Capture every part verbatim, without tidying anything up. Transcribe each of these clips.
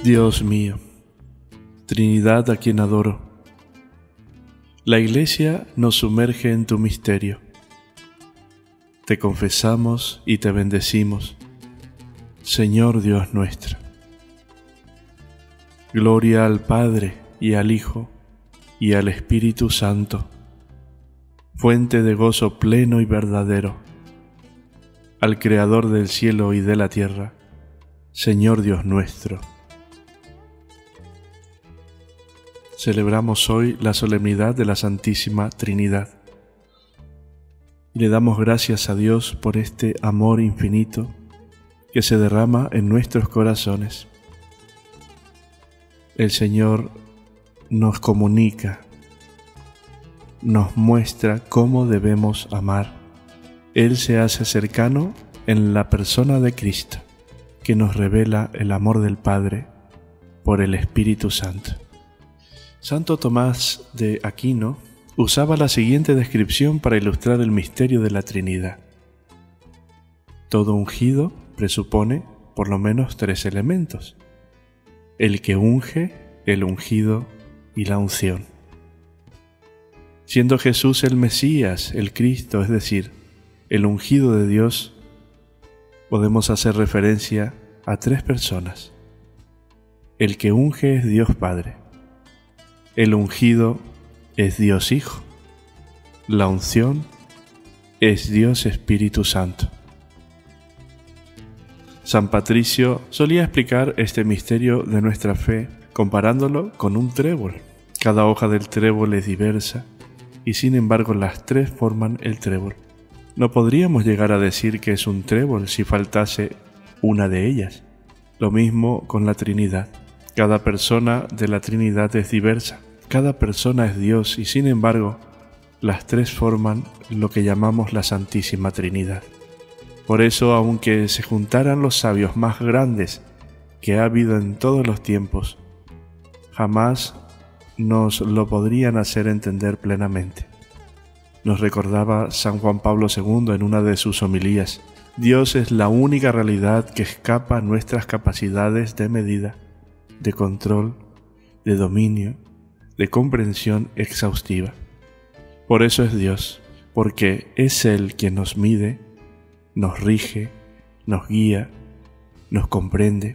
Dios mío, Trinidad a quien adoro, la Iglesia nos sumerge en tu misterio. Te confesamos y te bendecimos, Señor Dios nuestro. Gloria al Padre y al Hijo y al Espíritu Santo, fuente de gozo pleno y verdadero, al Creador del cielo y de la tierra, Señor Dios nuestro. Celebramos hoy la solemnidad de la Santísima Trinidad y le damos gracias a Dios por este amor infinito que se derrama en nuestros corazones. El Señor nos comunica, nos muestra cómo debemos amar. Él se hace cercano en la persona de Cristo, que nos revela el amor del Padre por el Espíritu Santo. Santo Tomás de Aquino usaba la siguiente descripción para ilustrar el misterio de la Trinidad. Todo ungido presupone por lo menos tres elementos: el que unge, el ungido y la unción. Siendo Jesús el Mesías, el Cristo, es decir, el ungido de Dios, podemos hacer referencia a tres personas. El que unge es Dios Padre. El ungido es Dios Hijo. La unción es Dios Espíritu Santo. San Patricio solía explicar este misterio de nuestra fe comparándolo con un trébol. Cada hoja del trébol es diversa y sin embargo las tres forman el trébol. No podríamos llegar a decir que es un trébol si faltase una de ellas. Lo mismo con la Trinidad. Cada persona de la Trinidad es diversa. Cada persona es Dios y sin embargo las tres forman lo que llamamos la Santísima Trinidad. Por eso, aunque se juntaran los sabios más grandes que ha habido en todos los tiempos, jamás nos lo podrían hacer entender plenamente. Nos recordaba San Juan Pablo segundo en una de sus homilías: Dios es la única realidad que escapa a nuestras capacidades de medida, de control, de dominio, de comprensión exhaustiva. Por eso es Dios, porque es Él quien nos mide, nos rige, nos guía, nos comprende,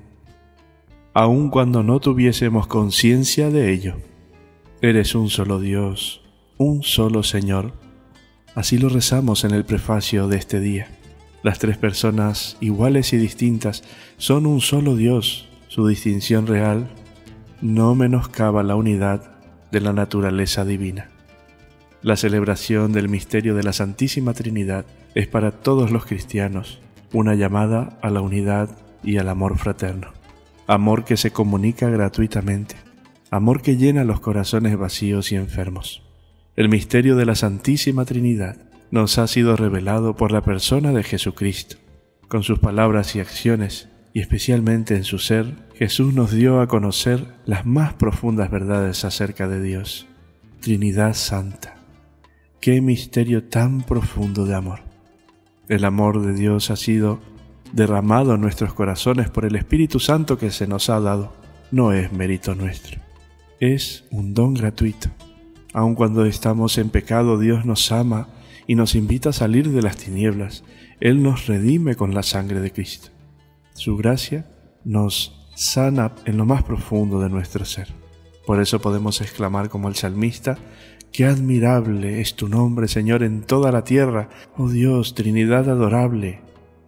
aun cuando no tuviésemos conciencia de ello. Eres un solo Dios, un solo Señor. Así lo rezamos en el prefacio de este día. Las tres personas, iguales y distintas, son un solo Dios. Su distinción real no menoscaba la unidad de la naturaleza divina. La celebración del misterio de la Santísima Trinidad es para todos los cristianos una llamada a la unidad y al amor fraterno. Amor que se comunica gratuitamente, amor que llena los corazones vacíos y enfermos. El misterio de la Santísima Trinidad nos ha sido revelado por la persona de Jesucristo. Con sus palabras y acciones, y especialmente en su ser, Jesús nos dio a conocer las más profundas verdades acerca de Dios. Trinidad Santa. ¡Qué misterio tan profundo de amor! El amor de Dios ha sido derramado en nuestros corazones por el Espíritu Santo que se nos ha dado. No es mérito nuestro, es un don gratuito. Aun cuando estamos en pecado, Dios nos ama y nos invita a salir de las tinieblas. Él nos redime con la sangre de Cristo. Su gracia nos sana en lo más profundo de nuestro ser. Por eso podemos exclamar como el salmista: ¡qué admirable es tu nombre, Señor, en toda la tierra! ¡Oh Dios, Trinidad adorable!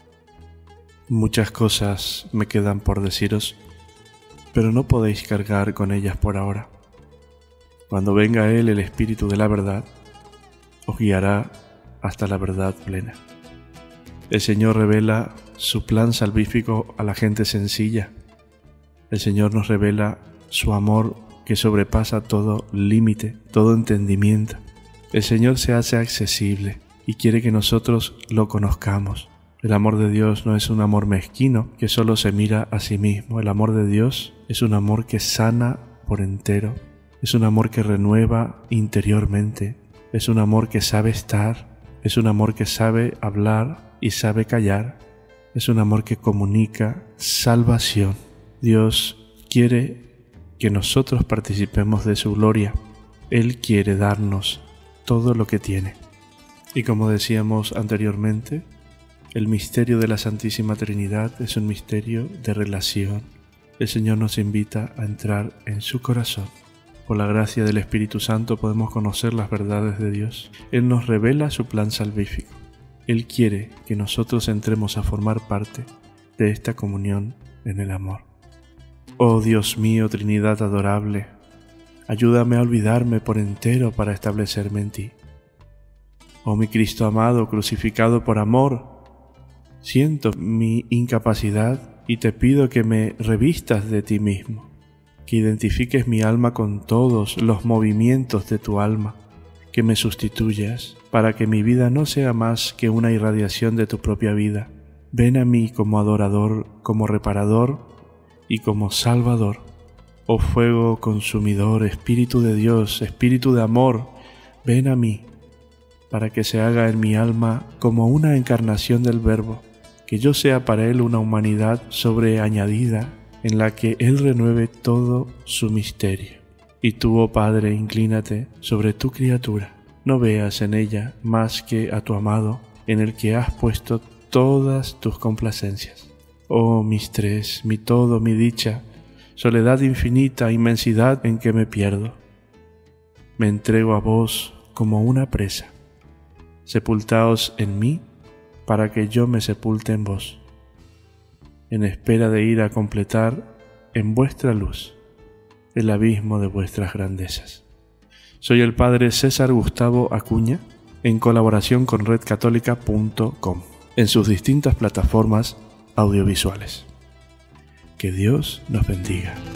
Muchas cosas me quedan por deciros, pero no podéis cargar con ellas por ahora. Cuando venga Él, el Espíritu de la verdad, os guiará hasta la verdad plena. El Señor revela su plan salvífico a la gente sencilla. El Señor nos revela su amor que sobrepasa todo límite, todo entendimiento. El Señor se hace accesible y quiere que nosotros lo conozcamos. El amor de Dios no es un amor mezquino que solo se mira a sí mismo. El amor de Dios es un amor que sana por entero. Es un amor que renueva interiormente. Es un amor que sabe estar. Es un amor que sabe hablar y sabe callar. Es un amor que comunica salvación. Dios quiere que nosotros participemos de su gloria. Él quiere darnos todo lo que tiene. Y como decíamos anteriormente, el misterio de la Santísima Trinidad es un misterio de relación. El Señor nos invita a entrar en su corazón. Por la gracia del Espíritu Santo podemos conocer las verdades de Dios. Él nos revela su plan salvífico. Él quiere que nosotros entremos a formar parte de esta comunión en el amor. Oh Dios mío, Trinidad adorable, ayúdame a olvidarme por entero para establecerme en ti. Oh mi Cristo amado, crucificado por amor, siento mi incapacidad y te pido que me revistas de ti mismo, que identifiques mi alma con todos los movimientos de tu alma, que me sustituyas para que mi vida no sea más que una irradiación de tu propia vida. Ven a mí como adorador, como reparador y como salvador. Oh fuego consumidor, Espíritu de Dios, Espíritu de amor, ven a mí para que se haga en mi alma como una encarnación del Verbo, que yo sea para Él una humanidad sobreañadida en la que Él renueve todo su misterio. Y tú, oh Padre, inclínate sobre tu criatura, no veas en ella más que a tu amado, en el que has puesto todas tus complacencias. Oh mis tres, mi todo, mi dicha, soledad infinita, inmensidad en que me pierdo. Me entrego a vos como una presa. Sepultaos en mí para que yo me sepulte en vos, en espera de ir a completar en vuestra luz el abismo de vuestras grandezas. Soy el Padre César Gustavo Acuña, en colaboración con red católica punto com, en sus distintas plataformas audiovisuales. Que Dios nos bendiga.